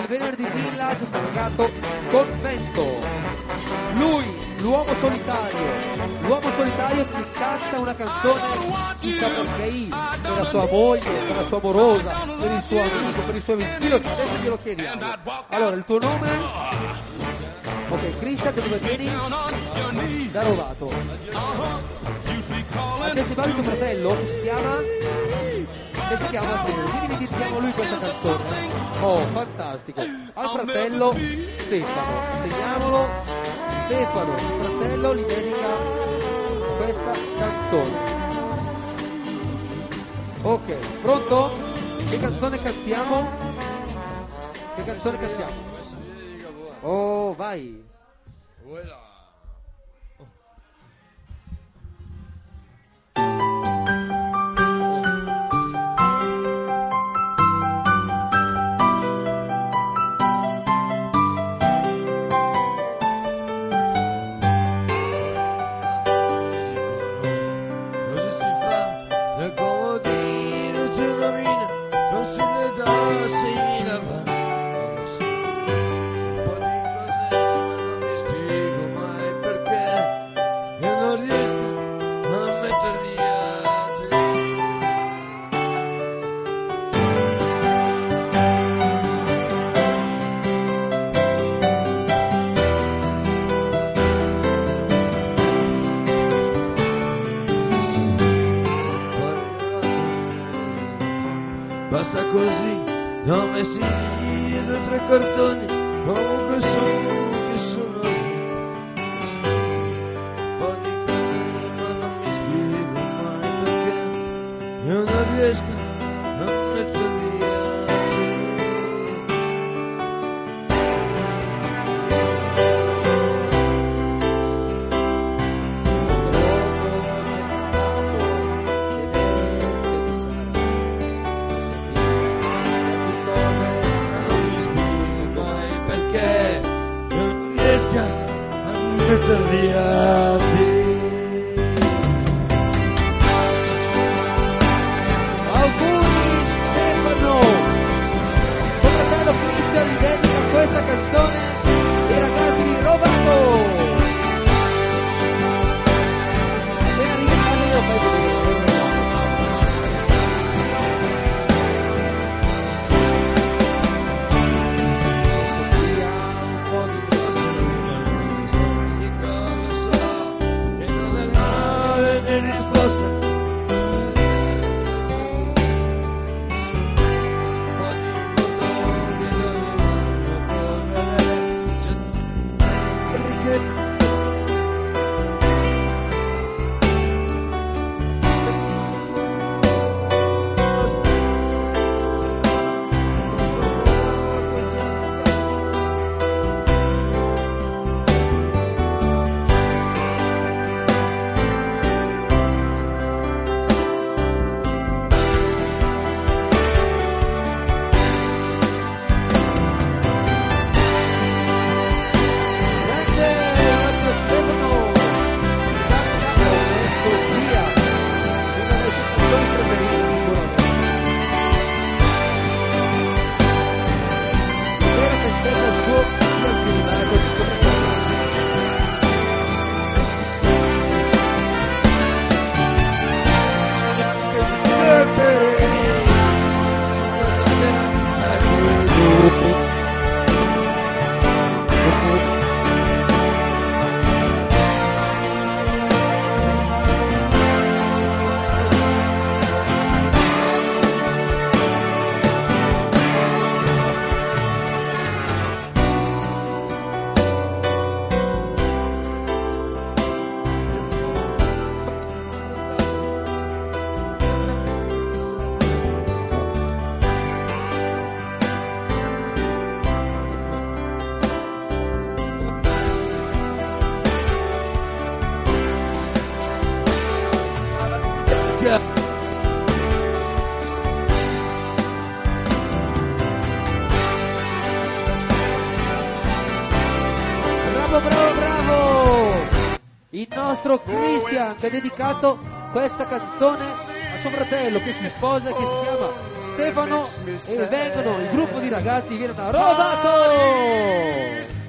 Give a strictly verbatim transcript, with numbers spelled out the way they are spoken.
Venerdì Village dedicato Convento. Lui, l'uomo solitario, l'uomo solitario che canta una canzone chissà perché, per la sua moglie, per la sua amorosa, per il suo amico, per i suoi amici. Adesso glielo chiediamo. Allora, il tuo nome? Ok, Cristian, da dove vieni? Da Rovato. A te si parla tuo fratello? Che si chiama? Che si chiama? Quindi dedichiamo a lui questa canzone. Oh, fantastico. Al fratello Stefano. Segniamolo. Stefano, il fratello, gli dedica questa canzone. Ok, pronto? Che canzone cantiamo? Che canzone cantiamo? Oh, vai. Basta così, ne ho messi due o tre cartoni, comunque sono che sono un po' di cose, ma non mi spiego mai perché io non riesco a metterli via. Determinati. Auguri Stefano! Tuo fratello Cristian gli dedica questa canzone ai ragazzi di Rovato. Appena arrivi a casa io fai vedere. Bravo, bravo, bravo! Il nostro Cristian che ha dedicato questa canzone a suo fratello che si sposa, che si chiama Stefano, e vengono, il gruppo di ragazzi viene da Rovato.